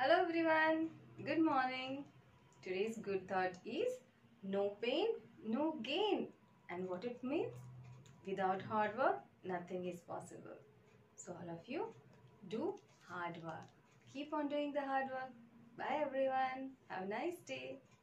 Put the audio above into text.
Hello everyone, good morning. Today's good thought is no pain, no gain. And what it means? Without hard work, nothing is possible. So all of you, do hard work. Keep on doing the hard work. Bye everyone. Have a nice day.